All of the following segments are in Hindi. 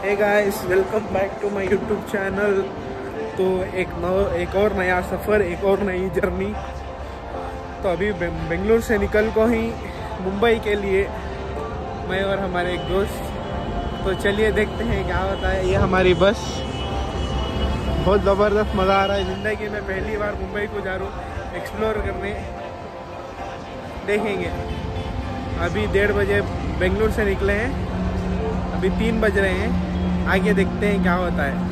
Hey guys, welcome back to my YouTube channel. तो एक और नया सफ़र, एक और नई जर्नी। तो अभी बेंगलुरु से निकल को ही मुंबई के लिए मैं और हमारे एक दोस्त। तो चलिए देखते हैं क्या होता है। ये हमारी बस, बहुत ज़बरदस्त मज़ा आ रहा है। ज़िंदगी में पहली बार मुंबई को जा रहा हूँ एक्सप्लोर करने। देखेंगे। अभी 1:30 बजे बेंगलुरु से निकले हैं, अभी 3 बज रहे हैं। आगे देखते हैं क्या होता है।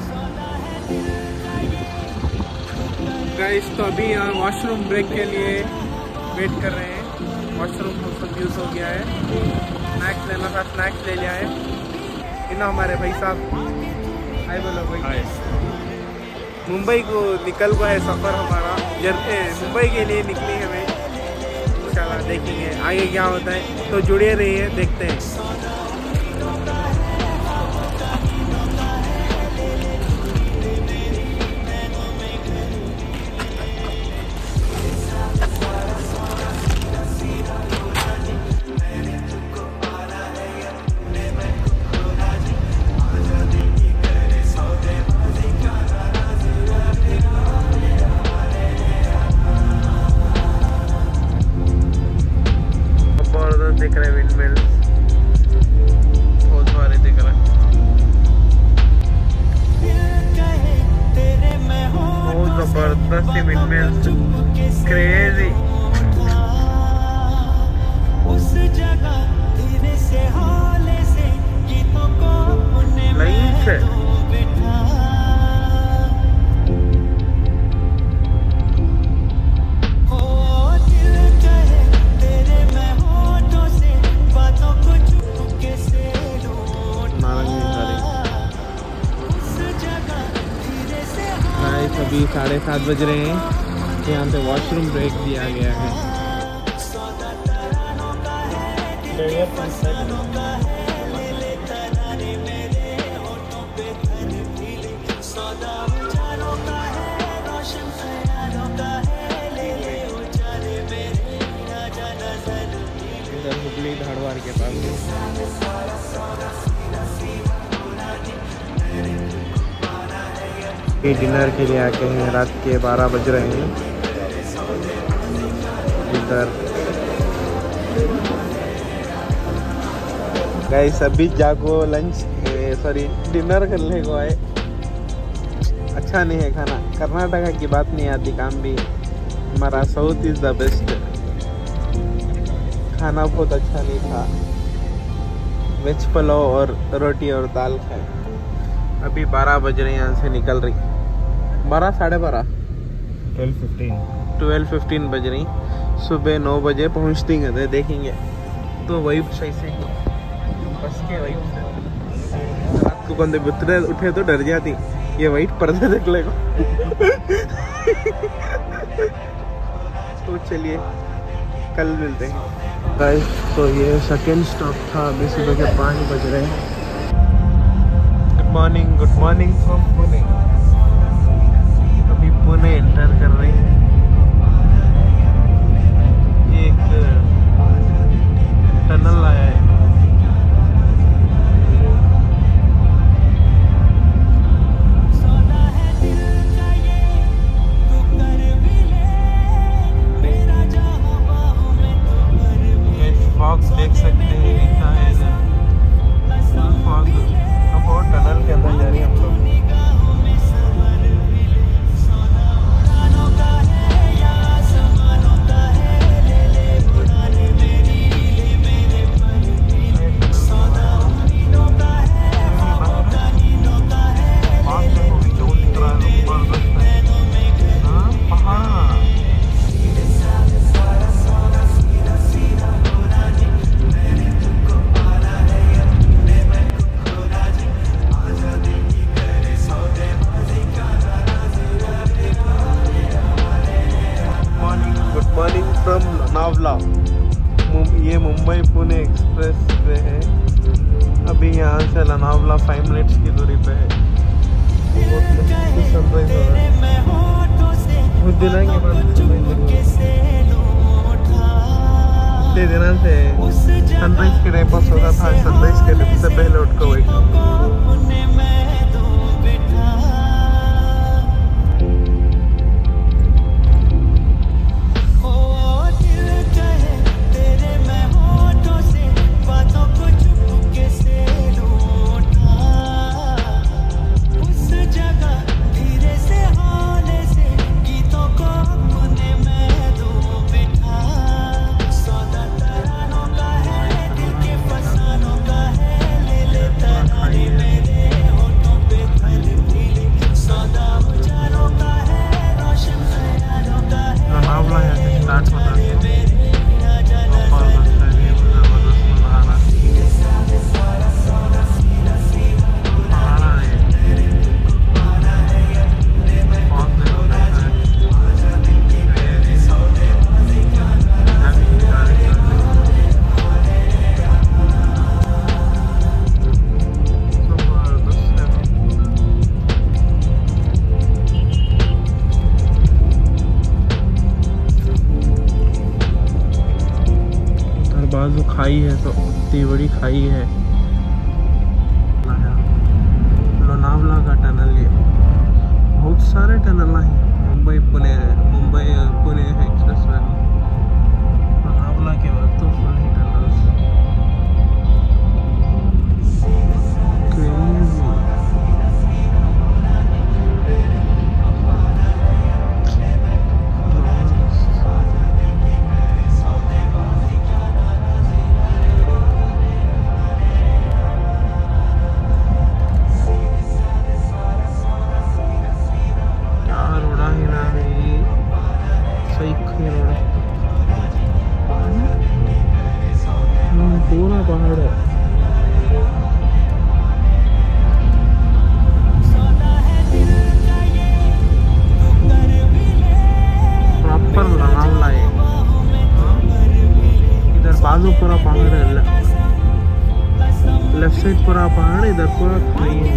गाइस, तो अभी यहाँ वॉशरूम ब्रेक के लिए वेट कर रहे हैं। वॉशरूम सब यूज़ हो गया है। स्नैक्स लेना था, स्नैक्स ले लिया है। इन्होंने हमारे भाई साहब हाय बोलो भाई। मुंबई को निकल को है सफ़र हमारा। मुंबई के लिए निकली है मैं। इंशाल्लाह देखेंगे आगे क्या होता है। तो जुड़े रहिए, देखते हैं। दिख रहे विंडमिल्स, बहुत सारे दिख रहे, बहुत जबरदस्त विंडमिल्स, क्रेजी। लाइन से अभी 7:30 बज रहे हैं। यहाँ पे वॉशरूम ब्रेक दिया गया है। इधर हुबली धारवाड़ के पास डिनर के लिए आके हैं। रात के 12 बज रहे हैं। इधर गाइस अभी जाको डिनर करने को आए। अच्छा नहीं है खाना। कर्नाटका की बात नहीं आती, काम भी। हमारा साउथ इज द बेस्ट। खाना बहुत अच्छा नहीं था। वेज पुलाव और रोटी और दाल खाए। अभी 12 बज रहे हैं, यहाँ से निकल रही 12 साढ़े 12 12:15 बज रही। सुबह 9 बजे पहुँचती हैं। देखेंगे तो वही सही से बस के वही रात को बंदे उठे तो डर जाती। ये वाइट पर्दे देख लेगा। तो चलिए कल मिलते हैं गाइस। तो ये सेकेंड स्टॉप था। अभी सुबह के 5 बज रहे हैं। Good morning from Pune. अभी पुणे एंटर कर रहे हैं। एक टनल आया है। फॉग देख सकते हैं, इतना है फॉग। और टनल के अंदर जा रही है हम लोग। ये मुंबई पुणे एक्सप्रेस वे है। अभी यहाँ से लोनावला 5 मिनट्स की दूरी पे है। सनराइज हो रहा है। बहुत दिनों के बाद इतने दिनों से सनराइज के टाइम पास होता था। सनराइज के से पहले उठ कर वही बाजू खाई है, तो इतनी बड़ी खाई है। लोनावला का टनल, ये बहुत सारे टनल हैं। मुंबई पुणे एक्सप्रेस वे, लोनावला के बाद तो फुल ही टनल्स। पूरा पहाड़ है। प्रॉपर लोनावला है। इधर बाजू पूरा पहाड़ है, लेफ्ट साइड पूरा पहाड़, इधर पूरा खाई है।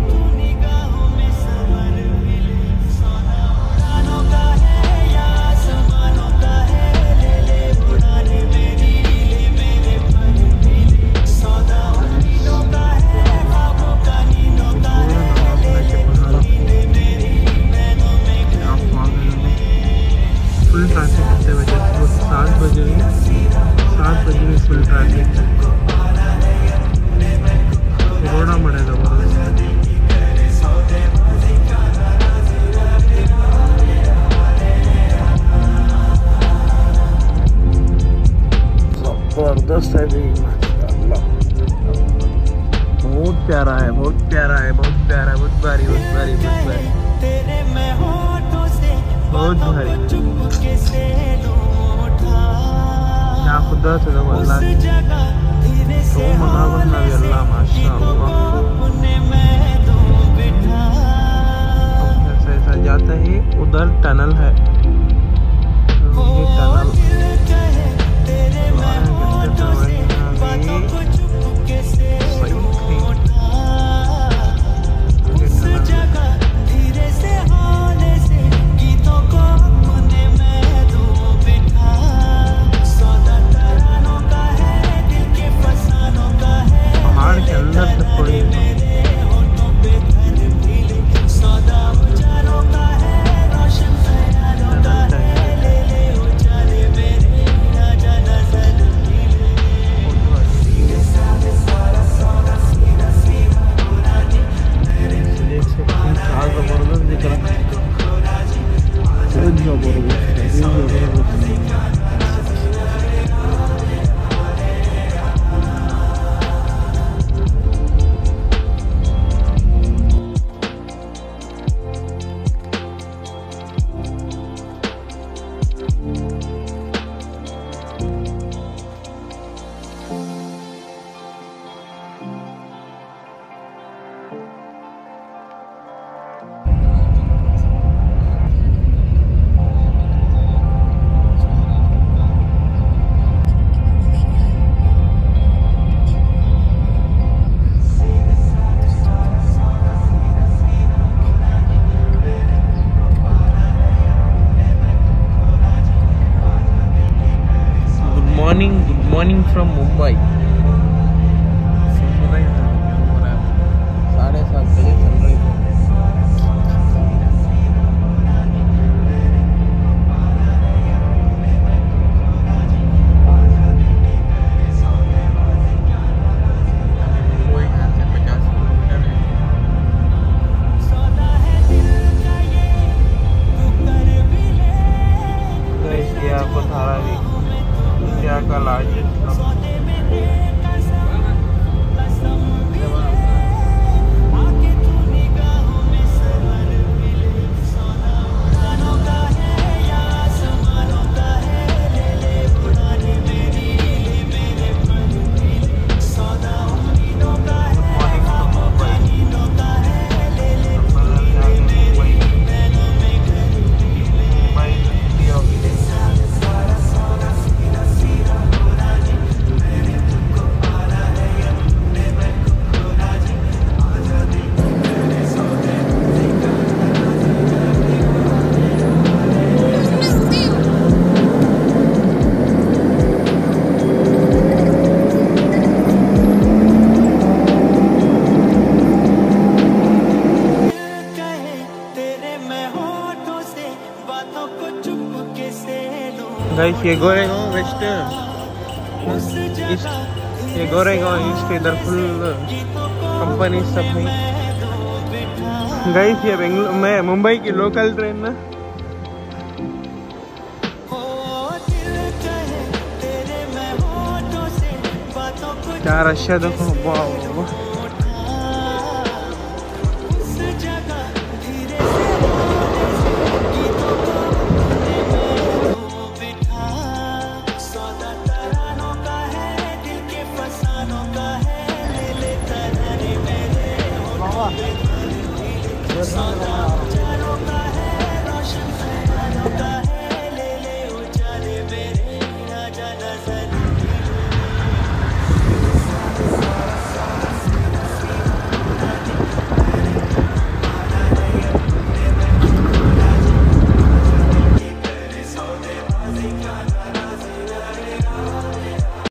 फुल ट्रैफिक कितने बजे? 7 बजे में, 7 बजे में फुल ट्रैफिक। रोड़ा मड़ेगा जबरदस्त है भी, माशाअल्लाह। बहुत प्यारा है, बहुत प्यारा है, बहुत प्यारा है। बहुत भारी, बहुत भारी, बहुत भारी, बहुत भारी। या खुदा से तो अल्लाह तो मनावन नबी अल्लाह, माशाअल्लाह। ऐसा ऐसा जाता है, उधर टनल है, ये टनल पहाड़ के अंदर से थोड़ी Good morning from Mumbai. Sunrise हो रहा है, 7:30 बजे सनराइज हो रहा मुंबई यहाँ से 50 किलोमीटर है। तो इसलिए आपको धारावी इंडिया का लार्जेस्ट गाइस ये गोरेगांव वेस्ट ईस्ट, ये गोरेगांव ईस्ट इधर फुल कंपनी सब है। गाइस ये बेंगलुरु में मुंबई की लोकल ट्रेन ना, क्या रश है देखो, वाह। Yes.